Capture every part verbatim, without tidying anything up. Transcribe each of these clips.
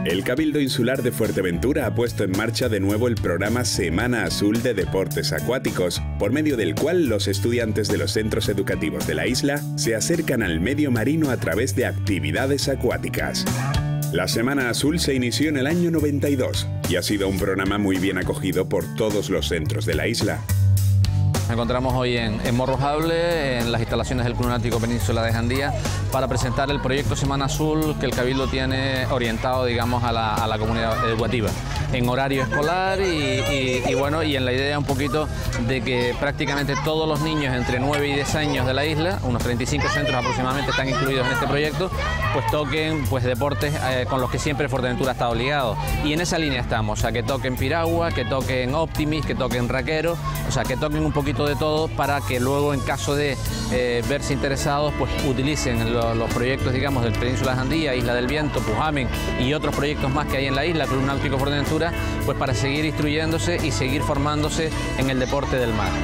El Cabildo Insular de Fuerteventura ha puesto en marcha de nuevo el programa Semana Azul de Deportes Acuáticos, por medio del cual los estudiantes de los centros educativos de la isla se acercan al medio marino a través de actividades acuáticas. La Semana Azul se inició en el año noventa y dos y ha sido un programa muy bien acogido por todos los centros de la isla. Nos encontramos hoy en, en Morrojable, en las instalaciones del Club Náutico Península de Jandía, para presentar el proyecto Semana Azul que el Cabildo tiene orientado, digamos, a la, a la comunidad educativa, en horario escolar y, y, y, bueno, y en la idea un poquito de que prácticamente todos los niños entre nueve y diez años de la isla, unos treinta y cinco centros aproximadamente están incluidos en este proyecto, pues toquen pues, deportes eh, con los que siempre Fuerteventura ha estado ligado. Y en esa línea estamos, o sea, que toquen piragua, que toquen optimis, que toquen raquero, o sea, que toquen un poquito de todo para que luego, en caso de eh, verse interesados, pues utilicen lo, los proyectos, digamos, del Península de Jandía, Isla del Viento, Pujamen y otros proyectos más que hay en la isla, Club Náutico Fuerteventura, pues para seguir instruyéndose y seguir formándose en el deporte del mar.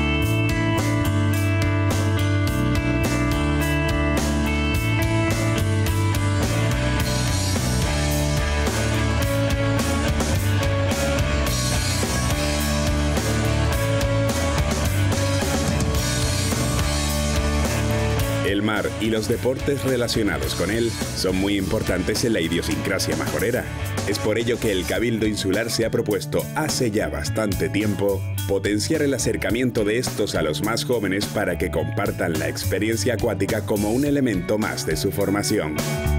El mar y los deportes relacionados con él son muy importantes en la idiosincrasia majorera. Es por ello que el Cabildo Insular se ha propuesto, hace ya bastante tiempo, potenciar el acercamiento de estos a los más jóvenes para que compartan la experiencia acuática como un elemento más de su formación.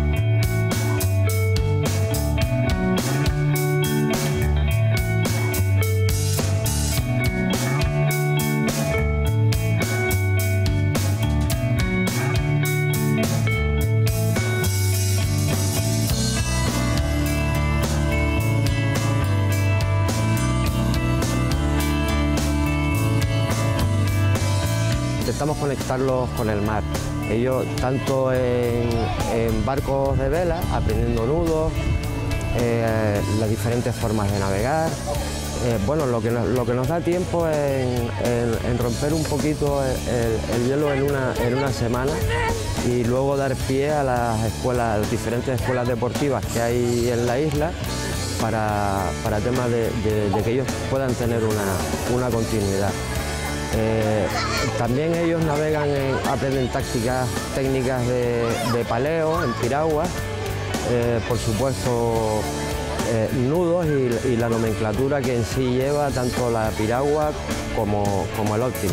Intentamos conectarlos con el mar. Ellos, tanto en, en barcos de vela, aprendiendo nudos, eh, las diferentes formas de navegar. Eh, bueno, lo que, nos, lo que nos da tiempo es en, en, en romper un poquito el, el hielo en una, en una semana y luego dar pie a las escuelas, a las diferentes escuelas deportivas que hay en la isla para, para temas de, de, de que ellos puedan tener una, una continuidad. Eh, también ellos navegan, en, aprenden tácticas, técnicas de, de paleo, en piragua, eh, por supuesto eh, nudos y, y la nomenclatura que en sí lleva tanto la piragua como, como el optimis.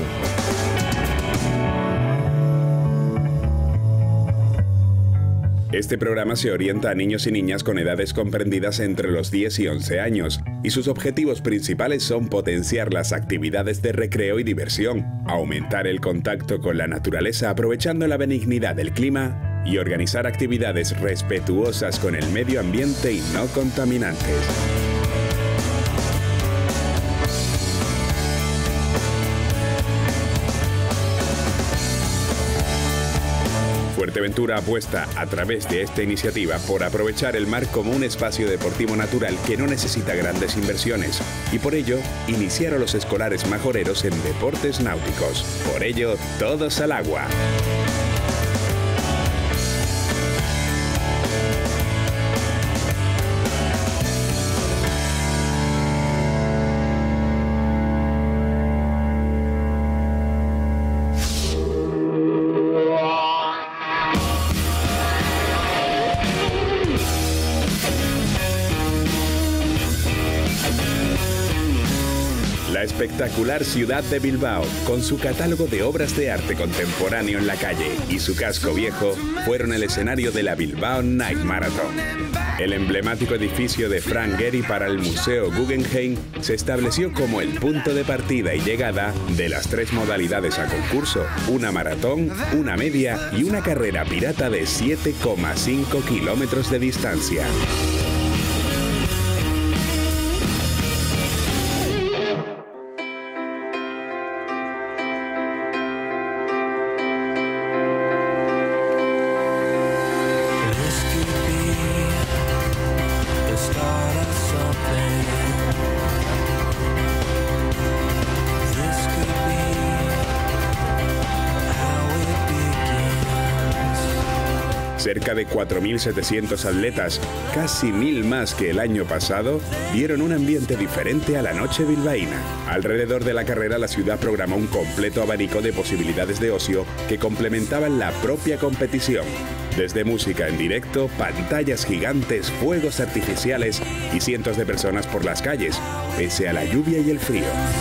Este programa se orienta a niños y niñas con edades comprendidas entre los diez y once años, y sus objetivos principales son potenciar las actividades de recreo y diversión, aumentar el contacto con la naturaleza aprovechando la benignidad del clima y organizar actividades respetuosas con el medio ambiente y no contaminantes. Fuerteventura apuesta a través de esta iniciativa por aprovechar el mar como un espacio deportivo natural que no necesita grandes inversiones y por ello iniciar a los escolares majoreros en deportes náuticos. Por ello, todos al agua. La espectacular ciudad de Bilbao, con su catálogo de obras de arte contemporáneo en la calle y su casco viejo, fueron el escenario de la Bilbao Night Marathon. El emblemático edificio de Frank Gehry para el Museo Guggenheim se estableció como el punto de partida y llegada de las tres modalidades a concurso, una maratón, una media y una carrera pirata de siete coma cinco kilómetros de distancia. Cerca de cuatro mil setecientos atletas, casi mil más que el año pasado, dieron un ambiente diferente a la noche bilbaína. Alrededor de la carrera, la ciudad programó un completo abanico de posibilidades de ocio que complementaban la propia competición. Desde música en directo, pantallas gigantes, fuegos artificiales y cientos de personas por las calles, pese a la lluvia y el frío.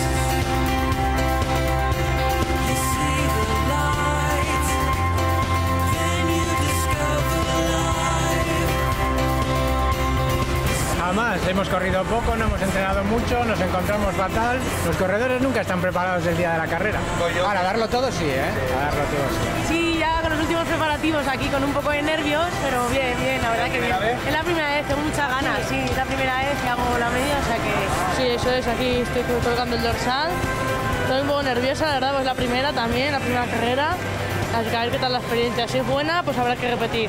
Jamás, hemos corrido poco, no hemos entrenado mucho, nos encontramos fatal. Los corredores nunca están preparados el día de la carrera. Para darlo todo sí, ¿eh? A darlo todo sí. Sí, ya con los últimos preparativos aquí con un poco de nervios, pero bien, bien, la verdad que bien. Es la primera vez, tengo muchas ganas, sí, es la primera vez que hago la media, o sea que... Sí, eso es, aquí estoy colocando el dorsal. Estoy un poco nerviosa, la verdad, pues la primera también, la primera carrera. Así que a ver qué tal la experiencia. Si es buena, pues habrá que repetir.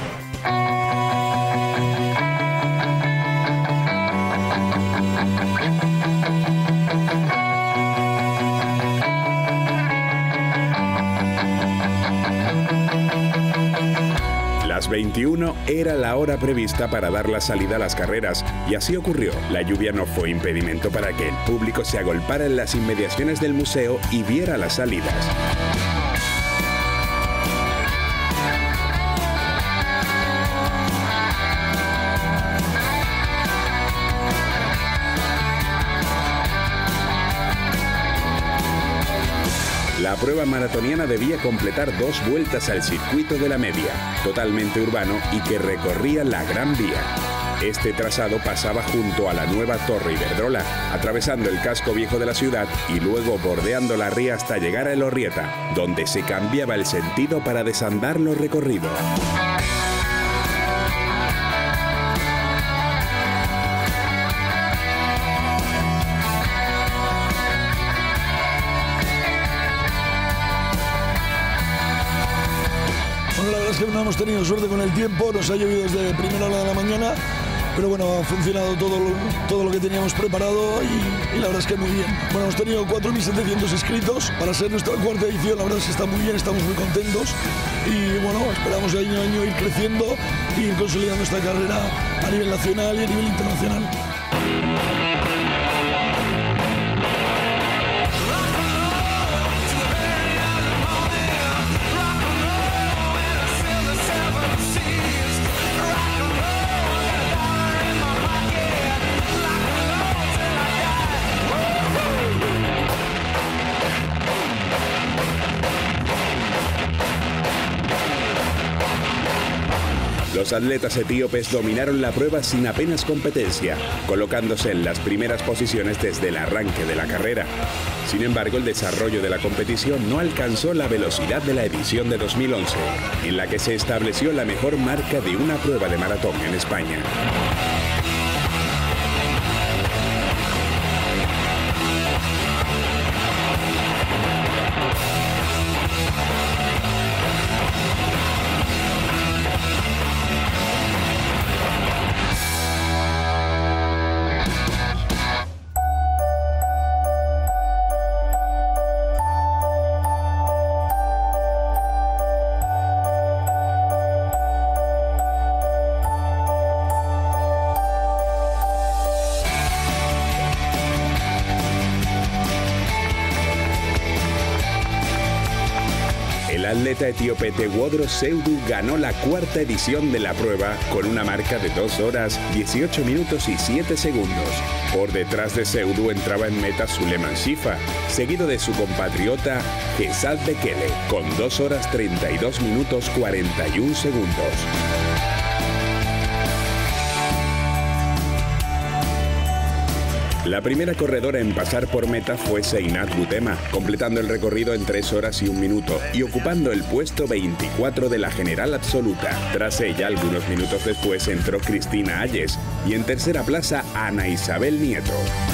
Las veintiuna era la hora prevista para dar la salida a las carreras, y así ocurrió. La lluvia no fue impedimento para que el público se agolpara en las inmediaciones del museo y viera las salidas. La prueba maratoniana debía completar dos vueltas al circuito de la media, totalmente urbano y que recorría la Gran Vía. Este trazado pasaba junto a la nueva Torre Iberdrola, atravesando el casco viejo de la ciudad y luego bordeando la ría hasta llegar a Elorrieta, donde se cambiaba el sentido para desandar los recorridos. Que no hemos tenido suerte con el tiempo, nos ha llovido desde primera hora de la mañana, pero bueno, ha funcionado todo lo, todo lo que teníamos preparado y, y la verdad es que muy bien. Bueno, hemos tenido cuatro mil setecientos inscritos para ser nuestra cuarta edición, la verdad es que está muy bien, estamos muy contentos y bueno, esperamos año a año ir creciendo y ir consolidando esta carrera a nivel nacional y a nivel internacional. Los atletas etíopes dominaron la prueba sin apenas competencia, colocándose en las primeras posiciones desde el arranque de la carrera. Sin embargo, el desarrollo de la competición no alcanzó la velocidad de la edición de dos mil once, en la que se estableció la mejor marca de una prueba de maratón en España. El atleta etíope Tewodros Seudu ganó la cuarta edición de la prueba con una marca de dos horas, dieciocho minutos y siete segundos. Por detrás de Seudu entraba en meta Suleiman Shifa, seguido de su compatriota Gesad Bekele, con dos horas treinta y dos minutos cuarenta y un segundos. La primera corredora en pasar por meta fue Seinat Butema, completando el recorrido en tres horas y un minuto y ocupando el puesto veinticuatro de la general absoluta. Tras ella, algunos minutos después, entró Cristina Ayes y en tercera plaza Ana Isabel Nieto.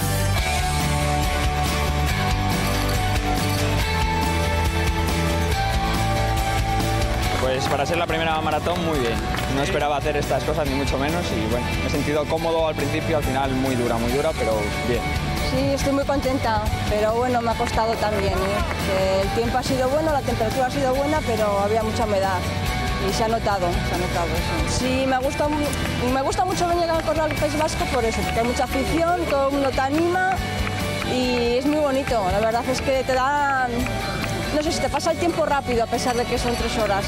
Pues para ser la primera maratón, muy bien. No esperaba hacer estas cosas, ni mucho menos, y bueno, me he sentido cómodo al principio, al final muy dura, muy dura, pero bien. Sí, estoy muy contenta, pero bueno, me ha costado también, ¿eh? El tiempo ha sido bueno, la temperatura ha sido buena, pero había mucha humedad. y se ha notado, se ha notado eso. Sí, me gusta, me gusta mucho venir a correr al País Vasco por eso, porque hay mucha afición, todo el mundo te anima y es muy bonito. La verdad es que te da, no sé, si te pasa el tiempo rápido a pesar de que son tres horas.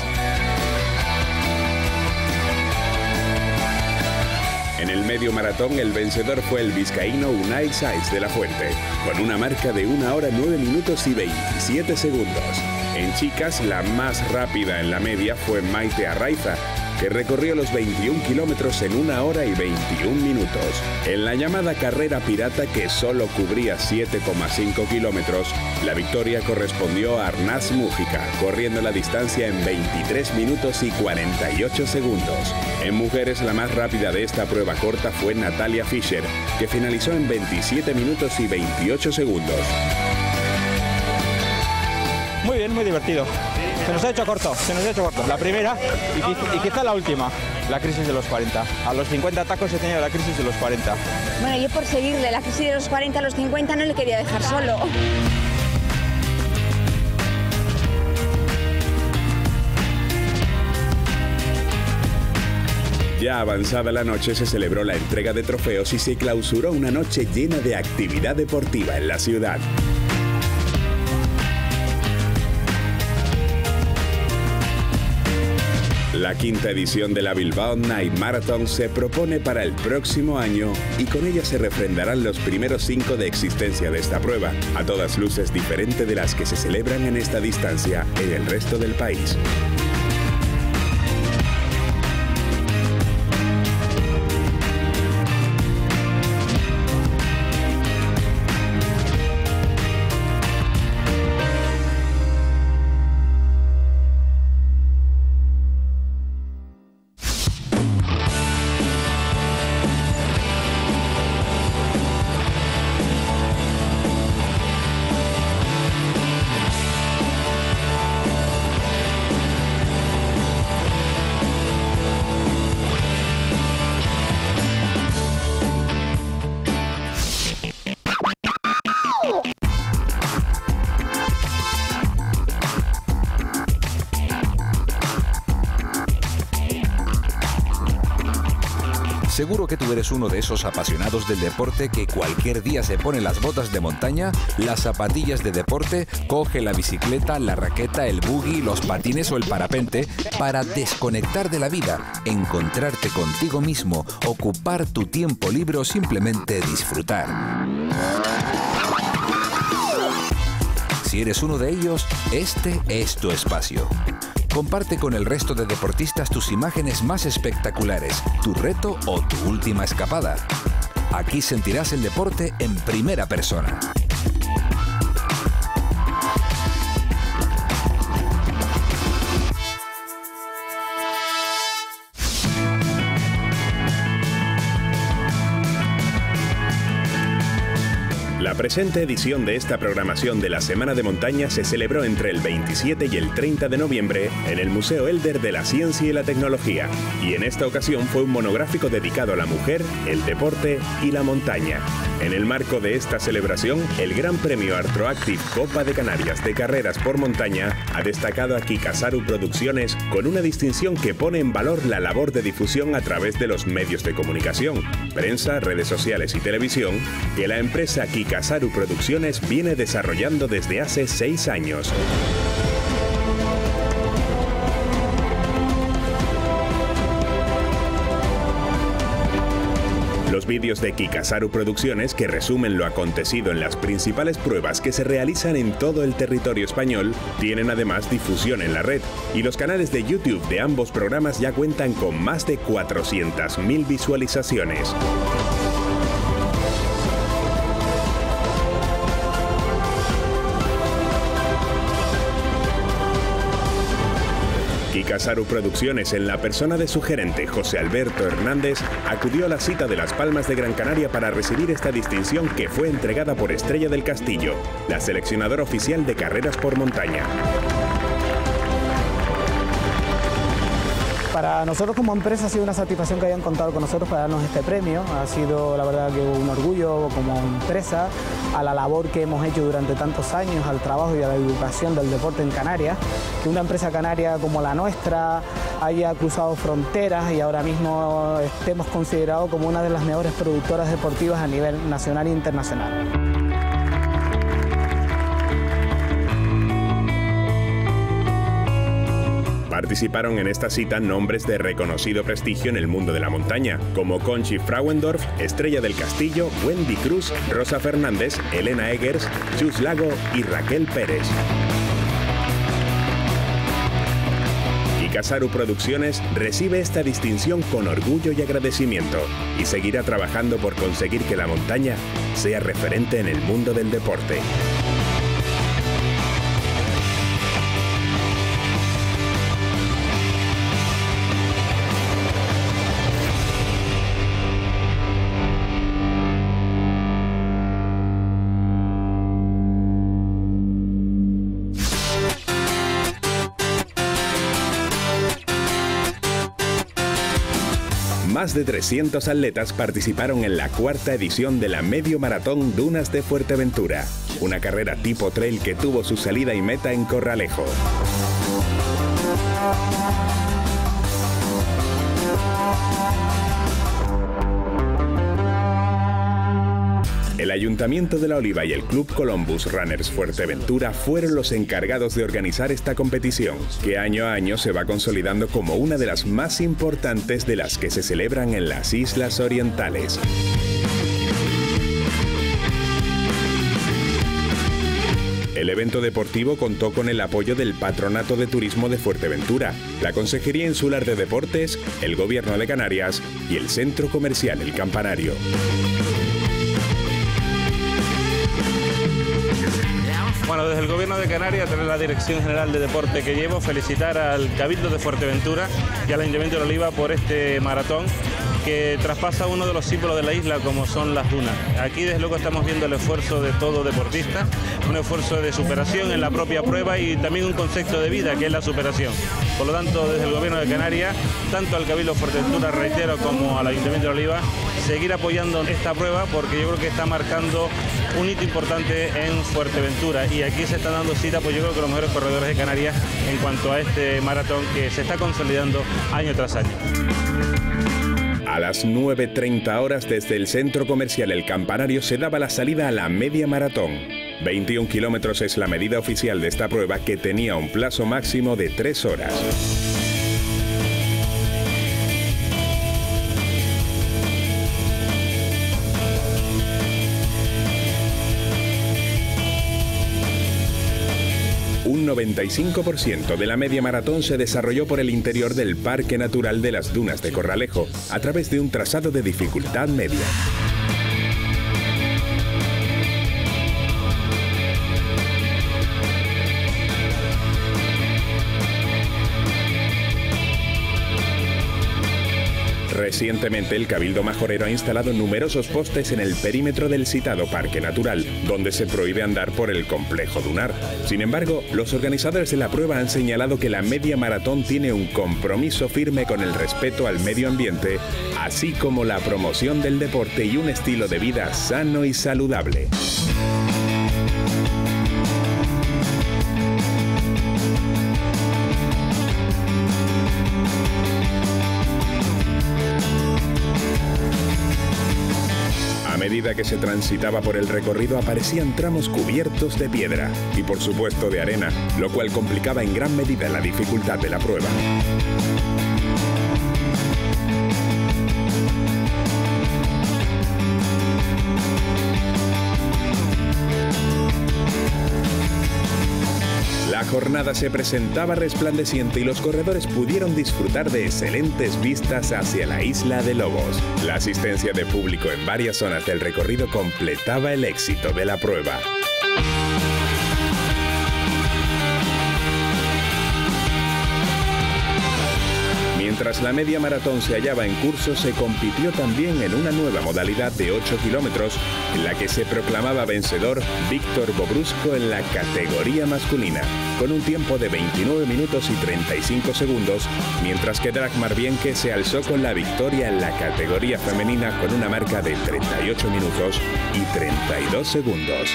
En el medio maratón, el vencedor fue el vizcaíno Unai Saiz de la Fuente, con una marca de una hora nueve minutos y veintisiete segundos. En chicas, la más rápida en la media fue Maite Arraiza, que recorrió los veintiún kilómetros en una hora y veintiún minutos. En la llamada carrera pirata, que solo cubría siete coma cinco kilómetros, la victoria correspondió a Arnaz Mújica, corriendo la distancia en veintitrés minutos y cuarenta y ocho segundos. En mujeres, la más rápida de esta prueba corta fue Natalia Fischer, que finalizó en veintisiete minutos y veintiocho segundos. Muy bien, muy divertido. Se nos ha hecho corto, se nos ha hecho corto. La primera y quizá, y quizá la última, la crisis de los cuarenta. A los cincuenta tacos he tenido la crisis de los cuarenta. Bueno, yo por seguirle la crisis de los cuarenta a los cincuenta no le quería dejar solo. Ya avanzada la noche se celebró la entrega de trofeos y se clausuró una noche llena de actividad deportiva en la ciudad. La quinta edición de la Bilbao Night Marathon se propone para el próximo año y con ella se refrendarán los primeros cinco de existencia de esta prueba, a todas luces diferente de las que se celebran en esta distancia en el resto del país. Seguro que tú eres uno de esos apasionados del deporte que cualquier día se pone las botas de montaña, las zapatillas de deporte, coge la bicicleta, la raqueta, el buggy, los patines o el parapente para desconectar de la vida, encontrarte contigo mismo, ocupar tu tiempo libre o simplemente disfrutar. Si eres uno de ellos, este es tu espacio. Comparte con el resto de deportistas tus imágenes más espectaculares, tu reto o tu última escapada. Aquí sentirás el deporte en primera persona. La presente edición de esta programación de la Semana de Montaña se celebró entre el veintisiete y el treinta de noviembre en el Museo Elder de la Ciencia y la Tecnología, y en esta ocasión fue un monográfico dedicado a la mujer, el deporte y la montaña. En el marco de esta celebración, el Gran Premio Artroactive Copa de Canarias de Carreras por Montaña ha destacado a Kikasaru Producciones con una distinción que pone en valor la labor de difusión a través de los medios de comunicación, prensa, redes sociales y televisión, que la empresa Kikasaru Producciones viene desarrollando desde hace seis años. Los vídeos de Kikasaru Producciones, que resumen lo acontecido en las principales pruebas que se realizan en todo el territorio español, tienen además difusión en la red, y los canales de YouTube de ambos programas ya cuentan con más de cuatrocientas mil visualizaciones. Kikasaru Producciones, en la persona de su gerente José Alberto Hernández, acudió a la cita de Las Palmas de Gran Canaria para recibir esta distinción que fue entregada por Estrella del Castillo, la seleccionadora oficial de carreras por montaña. Para nosotros como empresa ha sido una satisfacción que hayan contado con nosotros para darnos este premio. Ha sido la verdad que un orgullo como empresa a la labor que hemos hecho durante tantos años, al trabajo y a la educación del deporte en Canarias. Que una empresa canaria como la nuestra haya cruzado fronteras y ahora mismo estemos considerados como una de las mejores productoras deportivas a nivel nacional e internacional. Participaron en esta cita nombres de reconocido prestigio en el mundo de la montaña, como Conchi Frauendorf, Estrella del Castillo, Wendy Cruz, Rosa Fernández, Elena Eggers, Chus Lago y Raquel Pérez. Casaru Producciones recibe esta distinción con orgullo y agradecimiento y seguirá trabajando por conseguir que la montaña sea referente en el mundo del deporte. Más de trescientos atletas participaron en la cuarta edición de la Medio Maratón Dunas de Fuerteventura, una carrera tipo trail que tuvo su salida y meta en Corralejo. El Ayuntamiento de La Oliva y el Club Columbus Runners Fuerteventura fueron los encargados de organizar esta competición, que año a año se va consolidando como una de las más importantes de las que se celebran en las Islas Orientales. El evento deportivo contó con el apoyo del Patronato de Turismo de Fuerteventura, la Consejería Insular de Deportes, el Gobierno de Canarias y el Centro Comercial El Campanario. Bueno, desde el Gobierno de Canarias, desde la Dirección General de Deporte que llevo, felicitar al Cabildo de Fuerteventura y al Ayuntamiento de La Oliva por este maratón que traspasa uno de los símbolos de la isla, como son las dunas. Aquí desde luego estamos viendo el esfuerzo de todo deportista, un esfuerzo de superación en la propia prueba y también un concepto de vida que es la superación. Por lo tanto, desde el Gobierno de Canarias, tanto al Cabildo de Fuerteventura, reitero, como al Ayuntamiento de La Oliva, seguir apoyando esta prueba porque yo creo que está marcando un hito importante en Fuerteventura y aquí se está dando cita, pues yo creo que los mejores corredores de Canarias en cuanto a este maratón que se está consolidando año tras año. A las nueve treinta horas desde el Centro Comercial El Campanario se daba la salida a la media maratón. veintiún kilómetros es la medida oficial de esta prueba que tenía un plazo máximo de tres horas. Un noventa y cinco por ciento de la media maratón se desarrolló por el interior del Parque Natural de las Dunas de Corralejo, a través de un trazado de dificultad media. Recientemente, el Cabildo Majorero ha instalado numerosos postes en el perímetro del citado Parque Natural, donde se prohíbe andar por el complejo dunar. Sin embargo, los organizadores de la prueba han señalado que la media maratón tiene un compromiso firme con el respeto al medio ambiente, así como la promoción del deporte y un estilo de vida sano y saludable. A medida que se transitaba por el recorrido aparecían tramos cubiertos de piedra y por supuesto de arena, lo cual complicaba en gran medida la dificultad de la prueba. La jornada se presentaba resplandeciente y los corredores pudieron disfrutar de excelentes vistas hacia la isla de Lobos. La asistencia de público en varias zonas del recorrido completaba el éxito de la prueba. Mientras la media maratón se hallaba en curso, se compitió también en una nueva modalidad de ocho kilómetros, en la que se proclamaba vencedor Víctor Bobrusco en la categoría masculina, con un tiempo de veintinueve minutos y treinta y cinco segundos, mientras que Dagmar Bienke se alzó con la victoria en la categoría femenina con una marca de treinta y ocho minutos y treinta y dos segundos.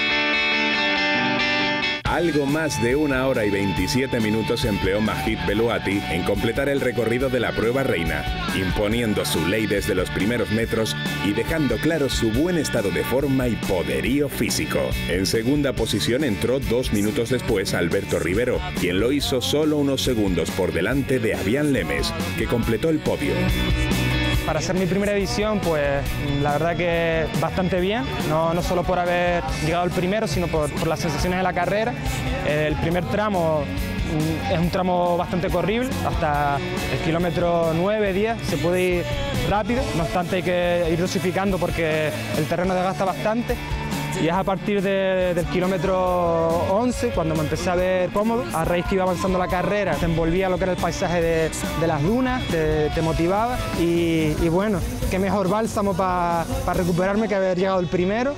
Algo más de una hora y veintisiete minutos empleó Majid Belouati en completar el recorrido de la prueba reina, imponiendo su ley desde los primeros metros y dejando claro su buen estado de forma y poderío físico. En segunda posición entró dos minutos después Alberto Rivero, quien lo hizo solo unos segundos por delante de Avian Lemes, que completó el podio. Para ser mi primera edición, pues la verdad que bastante bien, no, no solo por haber llegado el primero, sino por, por las sensaciones de la carrera. El primer tramo es un tramo bastante corrible, hasta el kilómetro nueve, diez se puede ir rápido, no obstante hay que ir dosificando porque el terreno desgasta bastante. Y es a partir de, del kilómetro once, cuando me empecé a ver cómodo, a raíz que iba avanzando la carrera, te envolvía lo que era el paisaje de, de las dunas, te, te motivaba y, y bueno, qué mejor bálsamo para pa recuperarme que haber llegado el primero.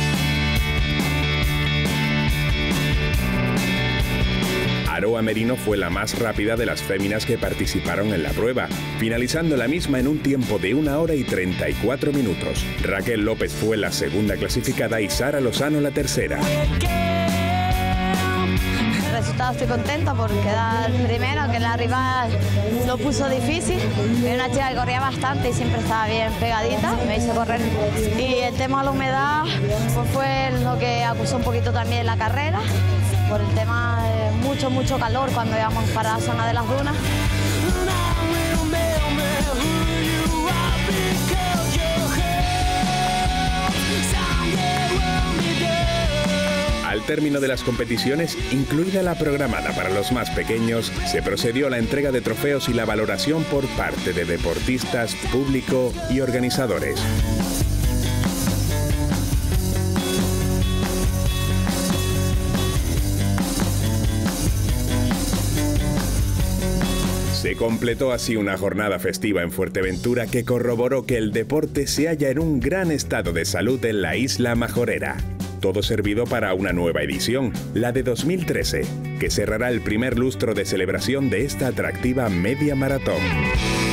Aroa Merino fue la más rápida de las féminas que participaron en la prueba, finalizando la misma en un tiempo de una hora y treinta y cuatro minutos. Raquel López fue la segunda clasificada y Sara Lozano la tercera. El resultado estoy contenta por quedar primero, que la rival lo puso difícil. Era una chica que corría bastante y siempre estaba bien pegadita, me hizo correr. Y el tema de la humedad pues fue lo que acusó un poquito también la carrera, por el tema de mucho, mucho calor cuando íbamos para la zona de las dunas. Al término de las competiciones, incluida la programada para los más pequeños, se procedió a la entrega de trofeos y la valoración por parte de deportistas, público y organizadores. Se completó así una jornada festiva en Fuerteventura que corroboró que el deporte se halla en un gran estado de salud en la isla majorera. Todo servido para una nueva edición, la de dos mil trece, que cerrará el primer lustro de celebración de esta atractiva media maratón.